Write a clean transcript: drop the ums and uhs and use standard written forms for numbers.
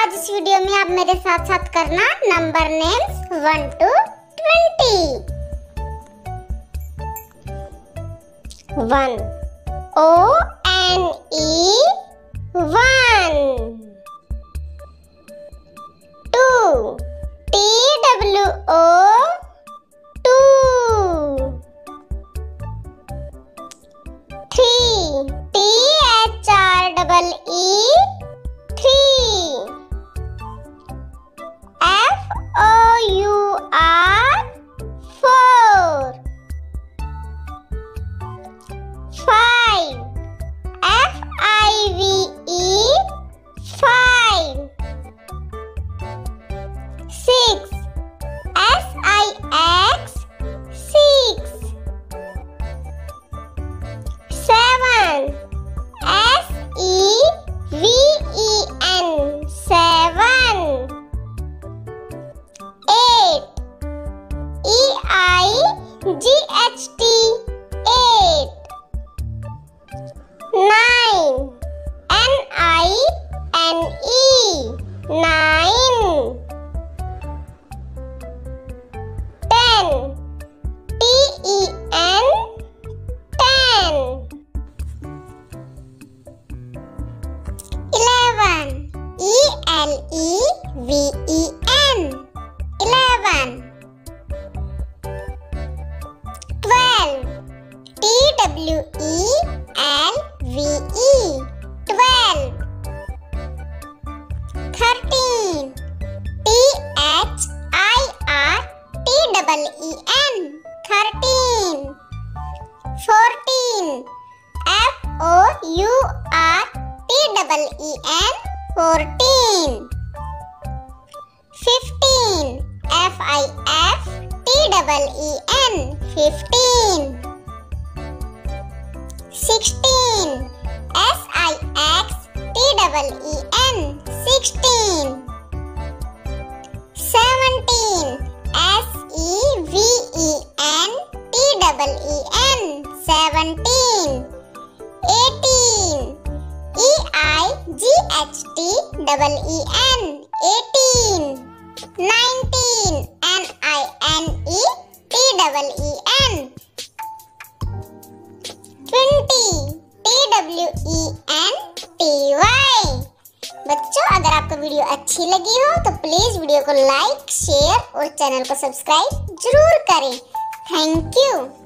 आज इस वीडियो में आप मेरे साथ साथ करना number names 1 to 20। 1 O-N-E 1। 2 T-W-O 2। 3 T-H-R-E-E 3। F-O-U-R 4। 5 F-I-V-E 5। 6 S-I-X 6। 7 S-E-V-E-N 7। 8 E-I-G-H-T 8। 9 N-I-N-E 9। 10 T-E-N 10। 11 E-L-E-V-E-N 11। 12 T-W-E-L-V-E 12। 13 T-H-I-R-T-E-E-N 13। 14 F-O-U-R-T-E-E-N 14। 15 F-I-F-T-E-E-N 15। 16 S-I-X-T-E-E-N 16। 17 S-E-V-E-N-T-E-E-N 17। 18 E-I-G-H-T-E-E-N 18। 19 N-I-N-E-T-E-E-N 20 T-W-E-N-T-Y। बच्चों, अगर आपको वीडियो अच्छी लगी हो तो प्लीज वीडियो को लाइक, शेयर और चैनल को सब्सक्राइब जरूर करें। Thank you.